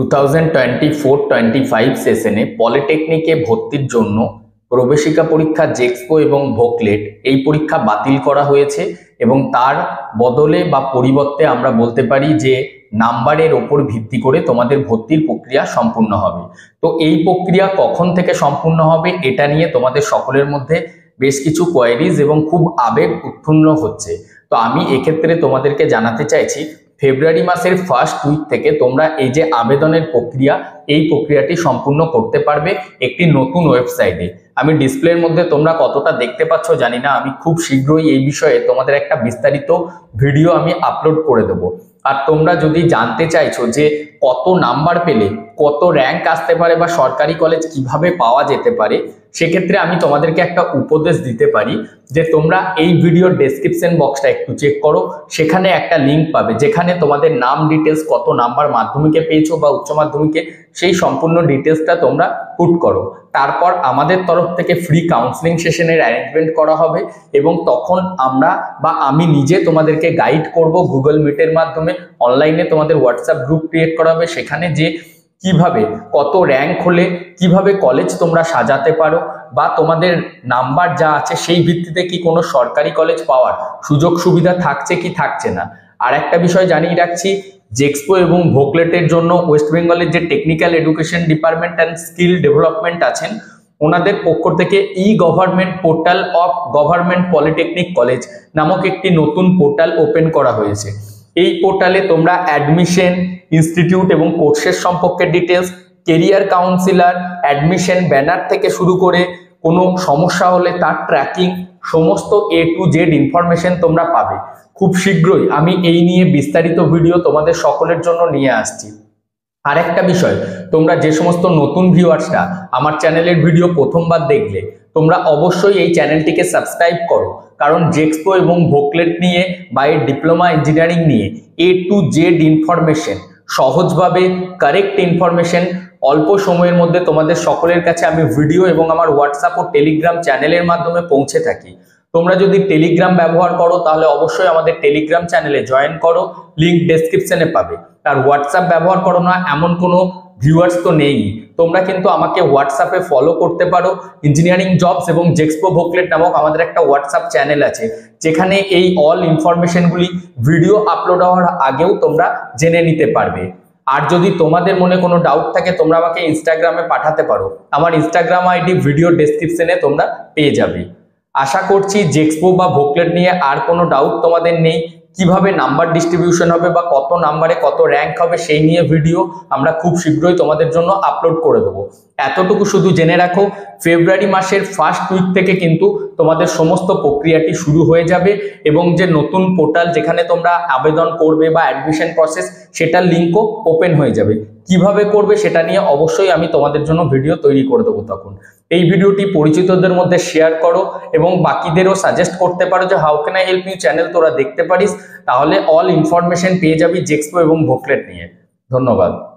2024-25 সেশনে পলিটেকনিকে ভর্তির জন্য প্রবেশিকা পরীক্ষা জেক্সপো এবং ভোকলেট এই পরীক্ষা বাতিল করা হয়েছে এবং তার বদলে বা পরিবর্তে আমরা বলতে পারি যে নাম্বারের ওপর ভিত্তি করে তোমাদের ভর্তির প্রক্রিয়া সম্পূর্ণ হবে। তো এই প্রক্রিয়া কখন থেকে সম্পূর্ণ হবে এটা নিয়ে তোমাদের সকলের মধ্যে বেশ কিছু কোয়েরিজ এবং খুব আবেগ উৎপন্ন হচ্ছে। তো আমি এক্ষেত্রে তোমাদেরকে জানাতে চাইছি ফেব্রুয়ারি মাসের ফার্স্ট উইক থেকে তোমরা এই যে আবেদনের প্রক্রিয়া এই প্রক্রিয়াটি সম্পূর্ণ করতে পারবে একটি নতুন ওয়েবসাইটে। আমি ডিসপ্লের মধ্যে তোমরা কতটা দেখতে পাচ্ছ জানি না, আমি খুব শীঘ্রই এই বিষয়ে তোমাদের একটা বিস্তারিত ভিডিও আমি আপলোড করে দেবো। আর তোমরা যদি জানতে চাইছো যে কত নাম্বার পেলে কত র্যাঙ্ক আসতে পারে বা সরকারি কলেজ কিভাবে পাওয়া যেতে পারে, সেক্ষেত্রে আমি তোমাদেরকে একটা উপদেশ দিতে পারি যে তোমরা এই ভিডিওর ডেসক্রিপশন বক্সটা একটু চেক করো, সেখানে একটা লিঙ্ক পাবে যেখানে তোমাদের নাম ডিটেলস, কত নাম্বার মাধ্যমিকে পেয়েছো বা উচ্চ মাধ্যমিকে, সেই সম্পূর্ণ ডিটেলসটা তোমরা পুট করো। তারপর আমাদের তরফ থেকে ফ্রি কাউন্সিলিং সেশনের অ্যারেঞ্জমেন্ট করা হবে এবং তখন আমরা বা আমি নিজে তোমাদেরকে গাইড করব গুগল মিটের মাধ্যমে। অনলাইনে তোমাদের হোয়াটসঅ্যাপ গ্রুপ ক্রিয়েট করা হবে, সেখানে যে কিভাবে কত র্যাঙ্ক হলে কিভাবে কলেজ তোমরা সাজাতে পারো বা তোমাদের নাম্বার যা আছে সেই ভিত্তিতে কি কোনো সরকারি কলেজ পাওয়ার সুযোগ সুবিধা থাকছে কি থাকছে না। আর একটা বিষয় জানিয়ে রাখছি, জেক্সপো এবং ভোকলেটের জন্য ওয়েস্ট বেঙ্গলের যে technical education department and skill development আছেন ওনাদের পক্ষ থেকে government portal of government polytechnic college নামক একটি নতুন পোর্টাল ওপেন করা হয়েছে। এই পোর্টালে তোমরা অ্যাডমিশন, ইনস্টিটিউট এবং কোর্সের সম্পর্কে details, career counsellor, admission banner থেকে শুরু করে কোনো সমস্যা হলে তার ট্র্যাকিং, সমস্ত A to Z ইনফরমেশন তোমরা পাবে। খুব শীঘ্রই আমি এই নিয়ে বিস্তারিত ভিডিও তোমাদের সকলের জন্য নিয়ে আসছি। আর একটা বিষয়, তোমরা যে সমস্ত নতুন ভিউয়ার্সরা আমার চ্যানেলের ভিডিও প্রথমবার দেখলে তোমরা অবশ্যই এই চ্যানেলটিকে সাবস্ক্রাইব করো, কারণ জেক্সপো এবং ভোকলেট নিয়ে বা এই ডিপ্লোমা ইঞ্জিনিয়ারিং নিয়ে A to Z ইনফরমেশন, সহজভাবে কারেক্ট ইনফরমেশন অল্প সময়ের মধ্যে তোমাদের সকলের কাছে আমি ভিডিও এবং আমার হোয়াটসঅ্যাপ ও টেলিগ্রাম চ্যানেলের মাধ্যমে পৌঁছে থাকি। তোমরা যদি টেলিগ্রাম ব্যবহার করো তাহলে অবশ্যই আমাদের টেলিগ্রাম চ্যানেলে জয়েন করো, লিংক ডেসক্রিপশনে পাবে। আর হোয়াটসঅ্যাপ ব্যবহার করো না এমন কোনো ভিউয়ার্স তো নেই, তোমরা কিন্তু আমাকে হোয়াটসঅ্যাপে ফলো করতে পারো। ইঞ্জিনিয়ারিং জবস এবং জেক্সপো ভোকলেট নামক আমাদের একটা হোয়াটসঅ্যাপ চ্যানেল আছে, যেখানে এই অল ইনফরমেশনগুলি ভিডিও আপলোড হওয়ার আগেও তোমরা জেনে নিতে পারবে। আর যদি তোমাদের মনে কোনো ডাউট থাকে তোমরা আমাকে ইনস্টাগ্রামে পাঠাতে পারো, আমার ইনস্টাগ্রাম আইডি ভিডিও ডেসক্রিপশনে তোমরা পেয়ে যাবে। আশা করছি জেক্সপো বা ভোকলেট নিয়ে আর কোনো ডাউট তোমাদের নেই। কিভাবে নাম্বার ডিস্ট্রিবিউশন হবে বা কত নাম্বারে কত র্যাঙ্ক হবে সেই নিয়ে ভিডিও আমরা খুব শীঘ্রই তোমাদের জন্য আপলোড করে দেবো। এতটুকু শুধু জেনে রাখো, ফেব্রুয়ারি মাসের ফার্স্ট উইক থেকে কিন্তু তোমাদের সমস্ত প্রক্রিয়াটি শুরু হয়ে যাবে এবং যে নতুন পোর্টাল যেখানে তোমরা আবেদন করবে বা অ্যাডমিশন প্রসেস, সেটার লিঙ্কও ওপেন হয়ে যাবে। কিভাবে করবে সেটা নিয়ে অবশ্যই আমি তোমাদের জন্য ভিডিও তৈরি করে দেবো। তখন এই ভিডিওটি পরিচিতদের মধ্যে শেয়ার করো এবং বাকিদেরও সাজেস্ট করতে পারো যে how can I help you channel তোরা দেখতে পারিস, তাহলে অল ইনফরমেশন পেয়ে যাবি জেক্সপো এবং ভোকলেট নিয়ে। ধন্যবাদ।